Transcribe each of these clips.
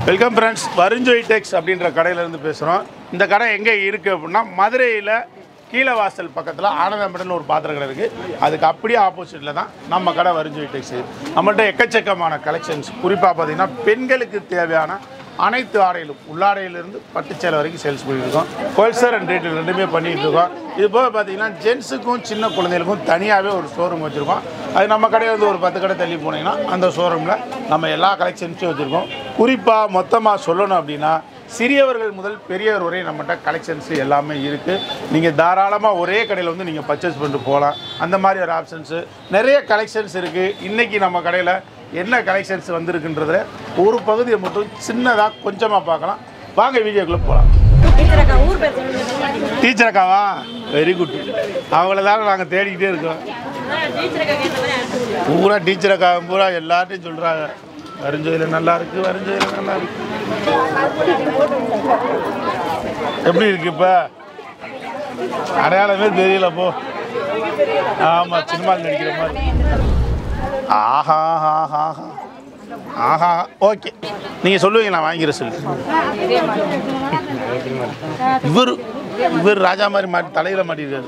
Welcome friends, Varun டெக்ஸ் அப்படின்ற கடையிலேருந்து பேசுகிறோம். இந்த கடை எங்கே இருக்குது அப்படின்னா மதுரையில் கீழவாசல் பக்கத்தில் ஆனந்தம்படன்னு ஒரு பாத்திர கடை இருக்குது. அதுக்கு அப்படியே ஆப்போசிட்டில் தான் நம்ம கடை வருண் டெக்ஸ். நம்மள்கிட்ட எக்கச்சக்கமான கலெக்ஷன்ஸ், குறிப்பாக பார்த்திங்கன்னா பெண்களுக்கு தேவையான அனைத்து ஆடைகளும் உள்ளாடையிலிருந்து பட்டுச்சேலை வரைக்கும் சேல்ஸ் பண்ணியிருக்கோம். ஹோல்சேல் அண்ட் ரீட்டைல் ரெண்டுமே பண்ணிகிட்டு இருக்கோம். இது போக பார்த்திங்கன்னா ஜென்ஸுக்கும் சின்ன குழந்தைகளுக்கும் தனியாகவே ஒரு ஷோரூம் வச்சுருக்கோம். அது நம்ம கடையில் ஒரு 10 கடை தள்ளி போனீங்கன்னா அந்த ஷோரூமில் நம்ம எல்லா கலெக்ஷன்ஸும் வச்சுருக்கோம். குறிப்பாக மொத்தமாக சொல்லணும் அப்படின்னா சிறியவர்கள் முதல் பெரியவர் வரை நம்மகிட்ட கலெக்ஷன்ஸ் எல்லாமே இருக்குது. நீங்கள் தாராளமாக ஒரே கடையில் வந்து நீங்கள் பர்ச்சேஸ் பண்ணிட்டு போகலாம். அந்த மாதிரி ஒரு ஆப்ஷன்ஸு நிறைய கலெக்ஷன்ஸ் இருக்குது. இன்றைக்கி நம்ம கடையில் என்ன கலெக்ஷன்ஸ் வந்திருக்குன்றதுல ஒரு பகுதியை மட்டும் சின்னதாக கொஞ்சமாக பார்க்கலாம். வாங்க வீடியோக்குள்ளே போகலாம். டீச்சர் அக்காவா? Very good. அவங்கள நாங்கள் தேடிக்கிட்டே இருக்கோம். பூரா டீச்சர் அக்கா பூரா எல்லார்ட்டையும் சொல்கிறாங்க வருஞ்சதில் நல்லா இருக்குது, வருஞ்சதில் நல்லா இருக்கு. எப்படி இருக்கு இப்போ? அடையாளமே தெரியல போ. ஆமாம், சினிமாவில் நடிக்கிற மாதிரி. ஆஹா ஆஹா ஆஹா ஆஹா. ஓகே, நீங்கள் சொல்லுவீங்க, நான் வாங்கிக்கிறேன் சொல்லு. இவர் ராஜா மாதிரி மாட்டி தலையில் மாட்டிருக்காரு.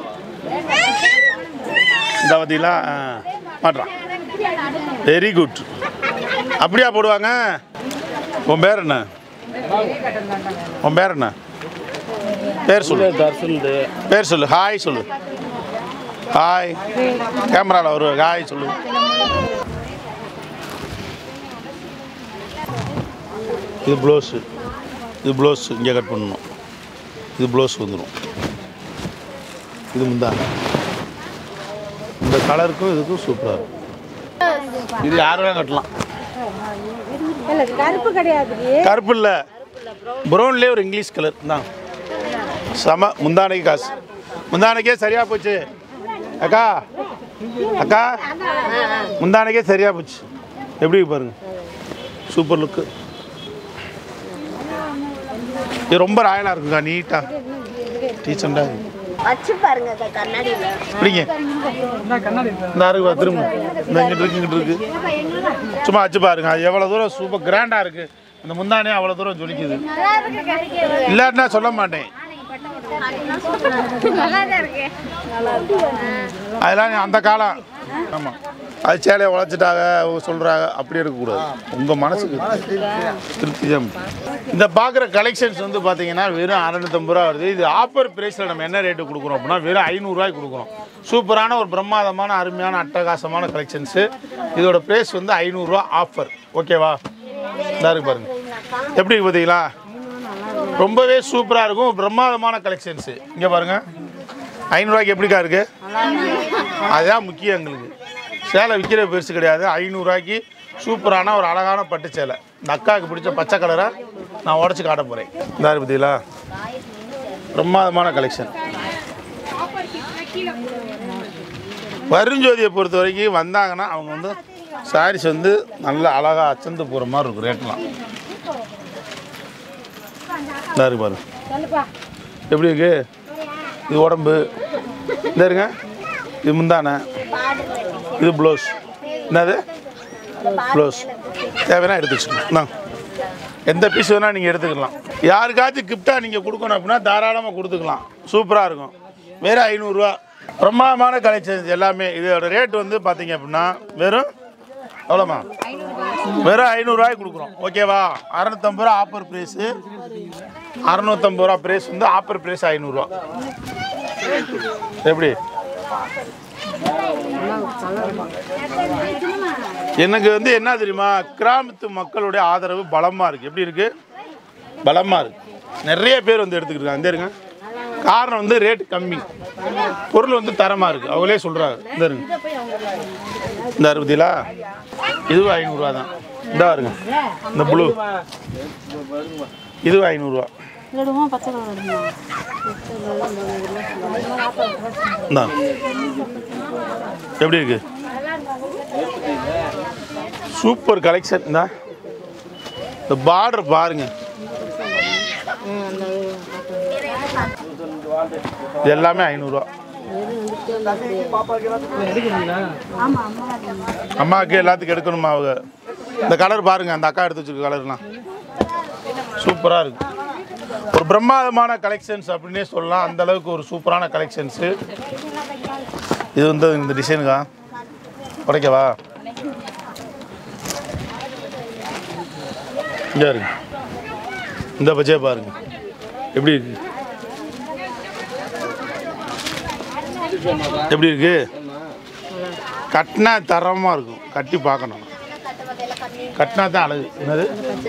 இந்த பார்த்தீங்களா? மாட்டுறான். Very good. அப்படியா போடுவாங்க? உன் பேர் என்ன? உன் பேர் என்ன? பேர் சொல்லு. பேர் சொல்லு. ஹாய் சொல்லு. ஹாய். கேமராவில் ஒரு ஹாய் சொல்லு. இது ப்ளவுஸு. இது ப்ளவுஸு இங்கே கட் பண்ணணும். இது ப்ளவுஸ் வந்துடும். இது முந்தாங்க. இந்த கலருக்கும் இதுக்கும் சூப்பராக இருக்கும். இது யார் வேணால் கட்டலாம். கருப்பு கிடையாது. கருப்பு இல்லை, ப்ரௌன்லேயே ஒரு இங்கிலீஷ் கலர் தான். செம. முந்தானைக்கு காசு. முந்தானைக்கே சரியாக போச்சு அக்கா. அக்கா முந்தானைக்கே சரியாக போச்சு. எப்படி பாருங்க, சூப்பர் லுக்கு. இது ரொம்ப ராயலாக இருக்குக்கா, நீட்டாக டீச்சண்டாக வச்சு பாருங்க கண்ணாடியில். இப்படிங்க இந்த அருக்கு திரும்ப இந்த இங்கிட்டு இருக்கு, இங்கிட்டு இருக்கு. சும்மா வச்சு பாருங்க, அது எவ்வளோ தூரம் சூப்பர் கிராண்டாக இருக்குது. இந்த முந்தானே அவ்வளோ தூரம் ஜொலிக்குது. இல்லாட்டினா சொல்ல மாட்டேன். அதெல்லாம் அந்த காலம். ஆமாம், அது சேலையை உழைச்சிட்டாங்க சொல்கிறாங்க, அப்படி இருக்கக்கூடாது. உங்கள் மனசுக்கு திருப்தி தான். இந்த பார்க்குற கலெக்ஷன்ஸ் வந்து பார்த்தீங்கன்னா வெறும் 650 ரூபா வருது. இது ஆஃபர் ப்ரைஸில் நம்ம என்ன ரேட்டு கொடுக்குறோம் அப்படின்னா வெறும் 500 ரூபாய்க்கு கொடுக்குறோம். சூப்பரான ஒரு பிரம்மாதமான அருமையான அட்டகாசமான கலெக்ஷன்ஸு. இதோட ப்ரைஸ் வந்து 500 ரூபா ஆஃபர். ஓகேவா? இதாக இருக்கு பாருங்கள், எப்படி பார்த்தீங்களா? ரொம்பவே சூப்பராக இருக்கும். பிரம்மாதமான கலெக்ஷன்ஸு. இங்கே பாருங்கள், 500 ரூபாய்க்கு எப்படிக்கா இருக்குது? அதுதான் முக்கியம் எங்களுக்கு. சேலை விற்கிற பெருசு கிடையாது. 500 ரூபாய்க்கு சூப்பரான ஒரு அழகான பட்டு சேலை. இந்த அக்காவுக்கு பிடிச்ச பச்சை கலரை நான் உடச்சி காட்ட போகிறேன். இந்த பார்த்தீங்களா? பிரம்மாதமான கலெக்ஷன். வருஞ்சோதியை பொறுத்த வரைக்கும் வந்தாங்கன்னா அவங்க வந்து சாரீஸ் வந்து நல்லா அழகாக அச்சந்து போகிற மாதிரி இருக்கும். ரேட்லாம் இதாக இருக்கு பாருங்க, எப்படி இருக்கு? இது உடம்பு. இந்த இருங்க, இது முந்தானை, இது ப்ளவுஸ். என்னது ப்ளவுஸ்? தேவைன்னா எடுத்து வச்சுக்கணும். எந்த பீஸ் வேணால் நீங்கள் எடுத்துக்கலாம். யாருக்காச்சும் கிஃப்டாக நீங்கள் கொடுக்கணும் அப்படின்னா தாராளமாக கொடுத்துக்கலாம். சூப்பராக இருக்கும். வேறு 500 ரூபா. பிரம்மாதமான கலெக்ஷன்ஸ் எல்லாமே. இதோட ரேட் வந்து பார்த்தீங்க அப்படின்னா வெறும் எவ்வளோமா? வெறும் 500 ரூபாய்க்கு கொடுக்குறோம். ஓகேவா? 650 ரூபா ஆஃபர் ப்ரைஸு. 650 ரூபா ப்ரைஸ் வந்து ஆஃபர் ப்ரைஸ் 500 ரூபா. எப்படி? எனக்கு வந்து என்ன தெரியுமா, கிராமத்து மக்களுடைய ஆதரவு பலமாக இருக்குது. எப்படி இருக்குது? பலமாக இருக்குது. நிறைய பேர் வந்து எடுத்துக்கிட்டு இந்த இருங்க. காரணம் வந்து ரேட் கம்மி, பொருள் வந்து தரமாக இருக்குது. அவங்களே சொல்கிறாங்க. இந்த இருங்க, இந்த அறுபதிலா இதுவும் 500 ரூபா தான். இந்த வருங்க, இந்த ப்ளூ இதுவும் 500 ரூபா. எப்படி இருக்கு? Super collection. இந்த பார்டர் பாருங்க, இது எல்லாமே 500 ரூபா. அம்மாவுக்கு எல்லாத்துக்கும் எடுக்கணுமா? அவங்க இந்த கலர் பாருங்க, அந்த அக்கா எடுத்து வச்சிருக்க கலர்லாம் சூப்பராக இருக்குது. ஒரு பிரம்மாதமான கலெக்ஷன்ஸ் அப்படின்னே சொல்லலாம். அந்த அளவுக்கு ஒரு சூப்பரான கலெக்ஷன்ஸு. இது வந்து இந்த டிசைனுக்கா உடைக்கவா? இங்கே இருக்கு. இந்த பட்ஜெட் பாருங்க எப்படி இருக்கு, எப்படி இருக்கு. கட்டினா தரமாக இருக்கும். கட்டி பார்க்கணும். கட்டினா தான் அழகு. என்னது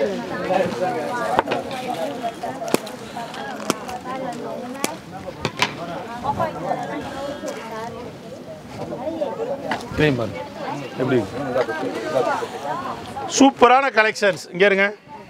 பாருங்க எப்படி இருக்கு. சூப்பரான கலெக்ஷன்ஸ். இங்கே இருங்க.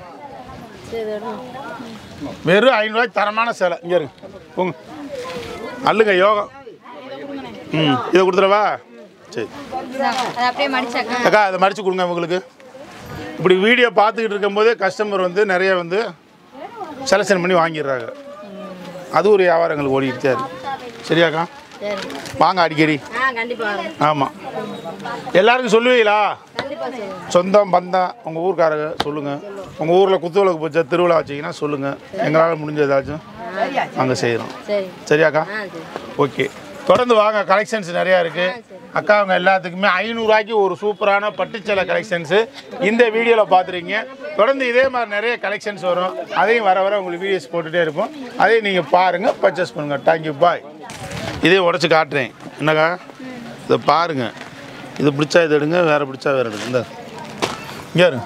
வெறும் 500 ரூபாய்க்கு தரமான சேலை. இங்கே இருங்க. போங்க அல்லுங்க யோகம். இதை கொடுத்துடவா? சரி அக்கா அதை மடித்து கொடுங்க உங்களுக்கு. இப்படி வீடியோ பார்த்துக்கிட்டு இருக்கும்போதே கஸ்டமர் வந்து நிறைய வந்து செலக்ஷன் பண்ணி வாங்கிடுறாங்க. அது ஒரு வியாபாரங்களுக்கு ஓடிக்கிட்டே இருக்கு. சரியாக்கா? வாங்க அடிக்கடி. ஆமாம் எல்லாருக்கும் சொல்லுவீங்களா? சொந்தம் பந்தம் உங்கள் ஊருக்காரங்க சொல்லுங்கள். உங்கள் ஊரில் குத்துவிளக்கு போச்சா திருவிழா வச்சிங்கன்னா சொல்லுங்கள். எங்களால் முடிஞ்ச ஏதாச்சும் அங்கே செய்கிறோம். சரியாக்கா? ஓகே தொடர்ந்து வாங்க. கலெக்ஷன்ஸ் நிறையா இருக்குது. அக்கா அவங்க எல்லாத்துக்குமே 500 ரூபாய்க்கு ஒரு சூப்பரான பட்டுச்சேலை கலெக்ஷன்ஸு இந்த வீடியோவில் பார்த்துருக்கீங்க. தொடர்ந்து இதே மாதிரி நிறைய கலெக்ஷன்ஸ் வரும். அதையும் வர வர உங்களுக்கு வீடியோஸ் போட்டுகிட்டே இருப்போம். அதையும் நீங்கள் பாருங்கள், பர்ச்சேஸ் பண்ணுங்கள். Thank you bye. இதே உடச்சி காட்டுறேன். என்னக்கா இதை பாருங்கள். இது பிடிச்சா இது எடுங்க, வேறு பிடிச்சா வேறு எடுங்க. இந்த இங்கே இருங்க.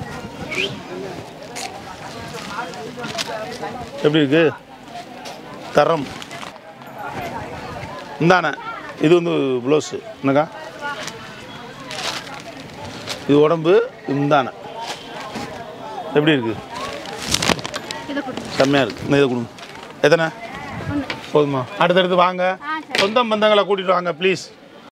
எப்படி இருக்கு தரம்? இந்தானே இது வந்து ப்ளவுஸு. என்னக்கா இது உடம்பு. இந்தானே எப்படி இருக்குது? செம்மையாக இருக்குது. இந்த இதை கொடுங்க. எத்தனை போதுமா? அடுத்தடுத்து வாங்க. சொந்தம் பந்தங்களை கூட்டிகிட்டு வாங்க ப்ளீஸ்.